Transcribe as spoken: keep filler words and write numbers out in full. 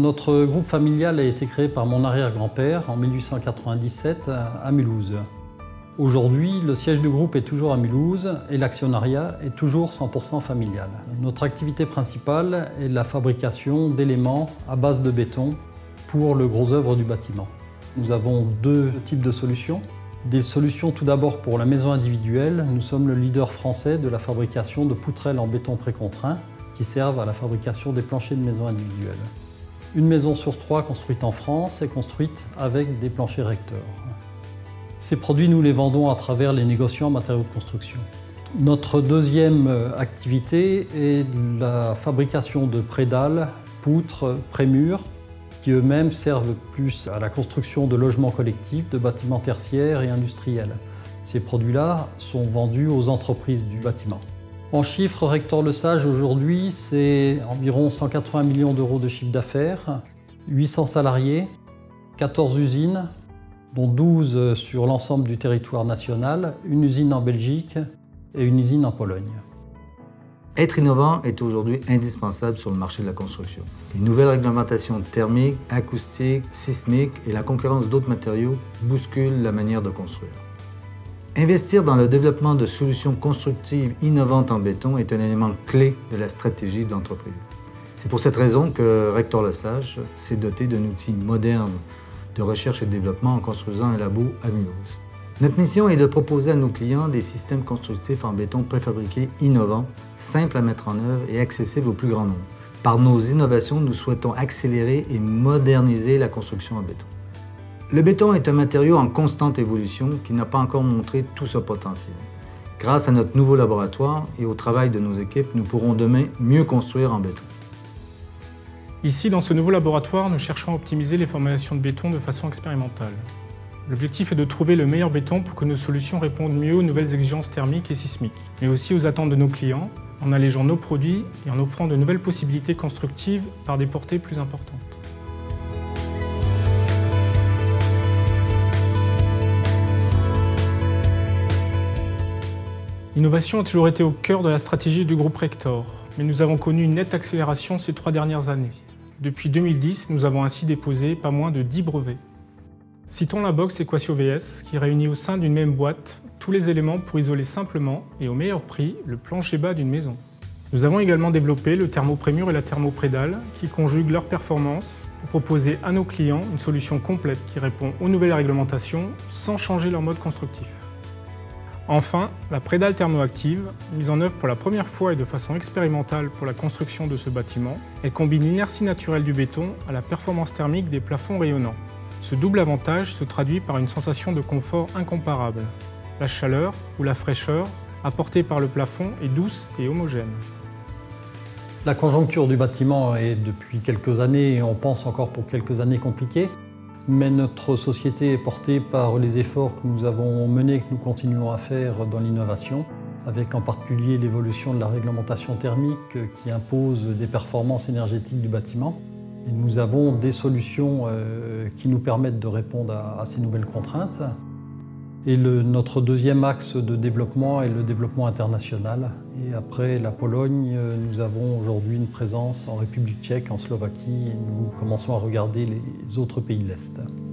Notre groupe familial a été créé par mon arrière-grand-père en mille huit cent quatre-vingt-dix-sept à Mulhouse. Aujourd'hui, le siège du groupe est toujours à Mulhouse et l'actionnariat est toujours cent pour cent familial. Notre activité principale est la fabrication d'éléments à base de béton pour le gros œuvre du bâtiment. Nous avons deux types de solutions. Des solutions tout d'abord pour la maison individuelle. Nous sommes le leader français de la fabrication de poutrelles en béton précontraint qui servent à la fabrication des planchers de maison individuelle. Une maison sur trois construite en France est construite avec des planchers recteurs. Ces produits, nous les vendons à travers les négociants en matériaux de construction. Notre deuxième activité est la fabrication de prédales, poutres, prémurs, qui eux-mêmes servent plus à la construction de logements collectifs, de bâtiments tertiaires et industriels. Ces produits-là sont vendus aux entreprises du bâtiment. En chiffres, Rector Lesage aujourd'hui, c'est environ cent quatre-vingts millions d'euros de chiffre d'affaires, huit cents salariés, quatorze usines, dont douze sur l'ensemble du territoire national, une usine en Belgique et une usine en Pologne. Être innovant est aujourd'hui indispensable sur le marché de la construction. Les nouvelles réglementations thermiques, acoustiques, sismiques et la concurrence d'autres matériaux bousculent la manière de construire. Investir dans le développement de solutions constructives innovantes en béton est un élément clé de la stratégie de l'entreprise. C'est pour cette raison que Rector Lesage s'est doté d'un outil moderne de recherche et de développement en construisant un labo à Mulhouse. Notre mission est de proposer à nos clients des systèmes constructifs en béton préfabriqués innovants, simples à mettre en œuvre et accessibles au plus grand nombre. Par nos innovations, nous souhaitons accélérer et moderniser la construction en béton. Le béton est un matériau en constante évolution qui n'a pas encore montré tout son potentiel. Grâce à notre nouveau laboratoire et au travail de nos équipes, nous pourrons demain mieux construire en béton. Ici, dans ce nouveau laboratoire, nous cherchons à optimiser les formulations de béton de façon expérimentale. L'objectif est de trouver le meilleur béton pour que nos solutions répondent mieux aux nouvelles exigences thermiques et sismiques, mais aussi aux attentes de nos clients, en allégeant nos produits et en offrant de nouvelles possibilités constructives par des portées plus importantes. L'innovation a toujours été au cœur de la stratégie du groupe Rector, mais nous avons connu une nette accélération ces trois dernières années. Depuis deux mille dix, nous avons ainsi déposé pas moins de dix brevets. Citons la box Equatio V S, qui réunit au sein d'une même boîte tous les éléments pour isoler simplement et au meilleur prix le plancher bas d'une maison. Nous avons également développé le thermoprémur et la thermoprédale, qui conjuguent leurs performances pour proposer à nos clients une solution complète qui répond aux nouvelles réglementations sans changer leur mode constructif. Enfin, la prédale thermoactive, mise en œuvre pour la première fois et de façon expérimentale pour la construction de ce bâtiment, elle combine l'inertie naturelle du béton à la performance thermique des plafonds rayonnants. Ce double avantage se traduit par une sensation de confort incomparable. La chaleur ou la fraîcheur apportée par le plafond est douce et homogène. La conjoncture du bâtiment est depuis quelques années, et on pense encore pour quelques années, compliquée. Mais notre société est portée par les efforts que nous avons menés et que nous continuons à faire dans l'innovation, avec en particulier l'évolution de la réglementation thermique qui impose des performances énergétiques du bâtiment. Et nous avons des solutions euh, qui nous permettent de répondre à, à ces nouvelles contraintes. Et le, notre deuxième axe de développement est le développement international. Et après la Pologne, nous avons aujourd'hui une présence en République tchèque, en Slovaquie, et nous commençons à regarder les autres pays de l'Est.